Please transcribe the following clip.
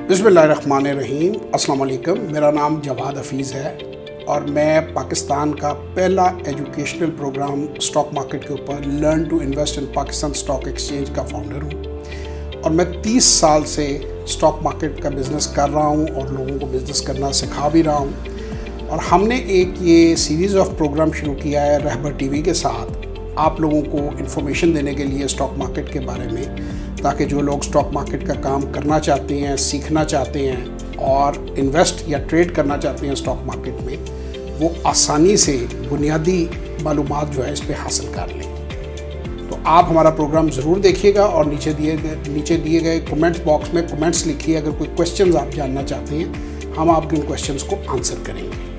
बिस्मिल्लाहिर्रहमानिर्रहीम। अस्सलाम वालेकुम। मेरा नाम जवाद हफीज़ है और मैं पाकिस्तान का पहला एजुकेशनल प्रोग्राम स्टॉक मार्केट के ऊपर learn to invest in Pakistan stock exchange का फाउंडर हूँ। और मैं 30 साल से स्टॉक मार्केट का बिज़नेस कर रहा हूँ और लोगों को बिज़नेस करना सिखा भी रहा हूँ। और हमने एक ये सीरीज़ ऑफ प्रोग्राम शुरू किया है रहबर टीवी के साथ, आप लोगों को इन्फॉर्मेशन देने के लिए स्टॉक मार्केट के बारे में, ताकि जो लोग स्टॉक मार्केट का काम करना चाहते हैं, सीखना चाहते हैं और इन्वेस्ट या ट्रेड करना चाहते हैं स्टॉक मार्केट में, वो आसानी से बुनियादी मालूमात जो है इस पे हासिल कर लें। तो आप हमारा प्रोग्राम ज़रूर देखिएगा और नीचे दिए गए कमेंट्स बॉक्स में कमेंट्स लिखिए। अगर कोई क्वेश्चंस आप जानना चाहते हैं, हम आपके उन क्वेश्चंस को आंसर करेंगे।